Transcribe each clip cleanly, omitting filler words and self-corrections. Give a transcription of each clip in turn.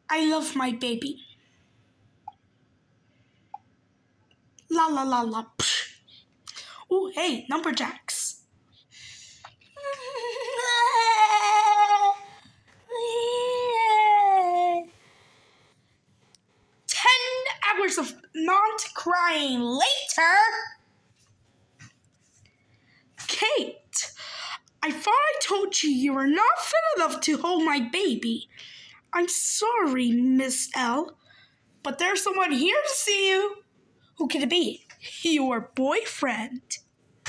I love my baby. La la la la. Psh. Oh, hey, numberjacks. 10 hours of not crying later. Kate, I thought I told you you were not fit enough to hold my baby. I'm sorry, Miss L, but there's someone here to see you. Who could it be? Your boyfriend.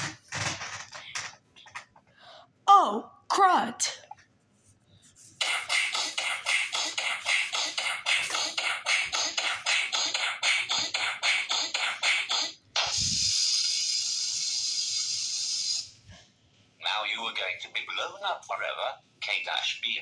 Oh, crud. Now you are going to be blown up forever, Kate Ashby.